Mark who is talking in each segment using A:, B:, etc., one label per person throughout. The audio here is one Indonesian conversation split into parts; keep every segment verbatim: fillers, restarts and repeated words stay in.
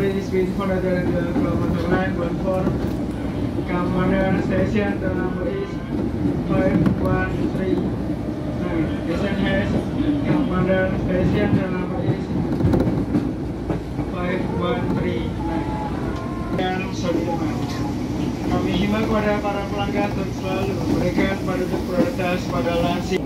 A: is waiting for the kilometer line one four. Commander station, the number is five one three nine. Station has Commander station, the number is five one three nine. Dan Sudirman. Kami himbau kepada para pelanggan untuk selalu memberikan penduduk prioritas pada lansia.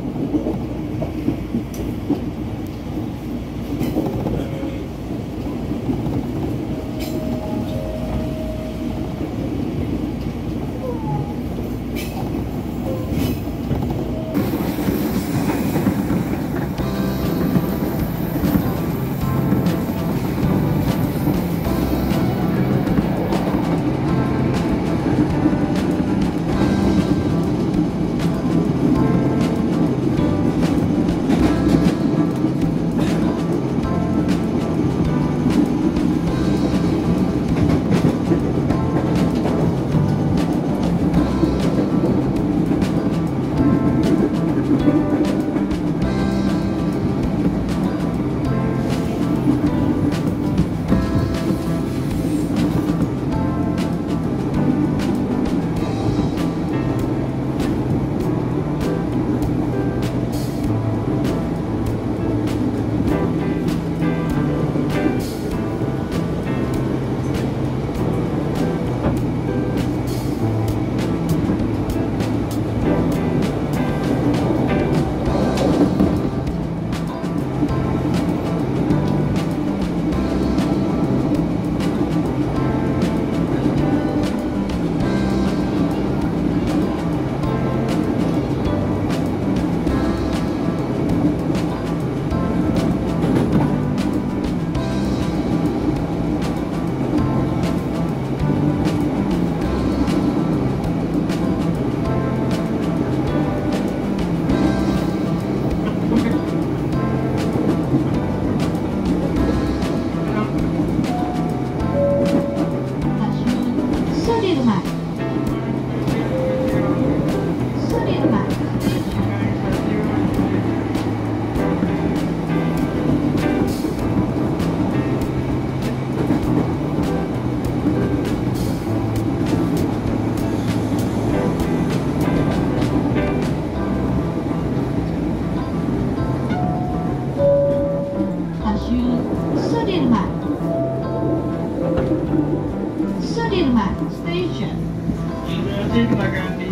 B: Sudirman. Sudirman Station.
A: Sudah di belakang